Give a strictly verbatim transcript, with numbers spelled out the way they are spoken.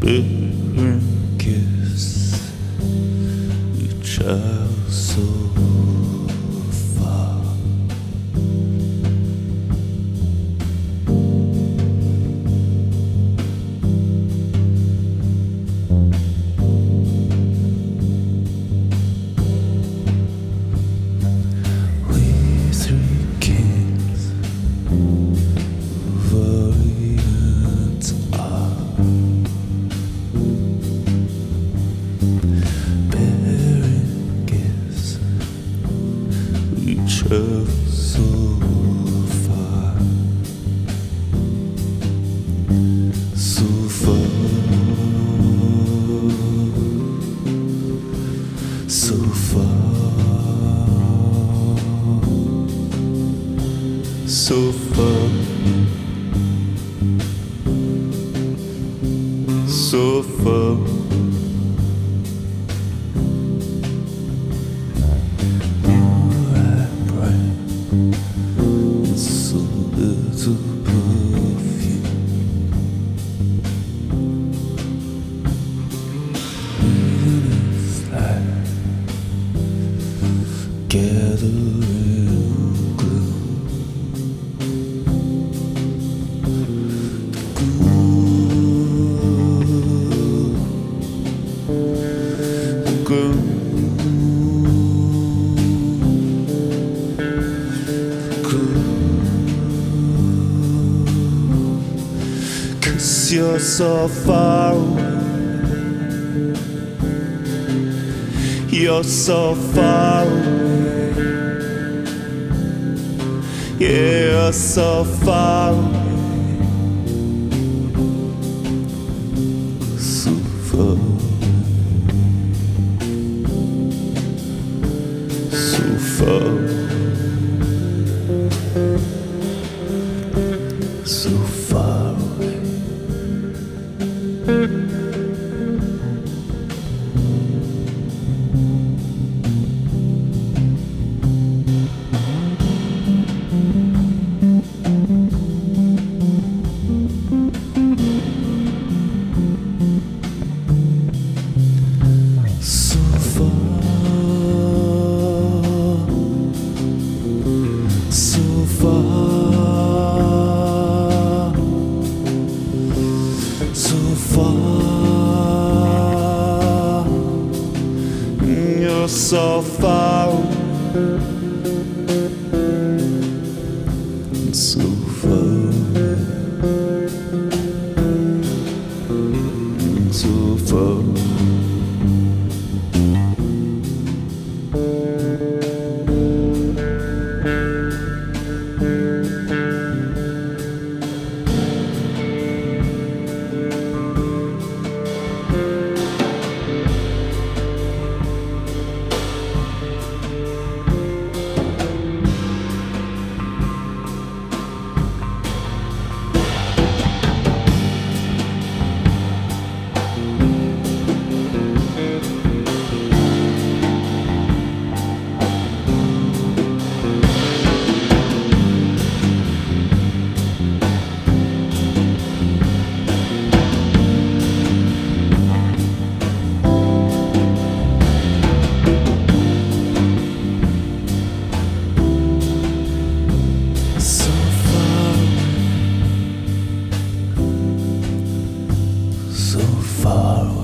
Different gifts we travel so far. We three kings of Orient are travel so far, so far, so far, so far, so far. Gathering gloom, the gloom, the gloom, 'cause you're so far away. You're so far away. Yeah, you're so far away. So far away. So far away. So far away. So far, you're so far away, so far, so far. So far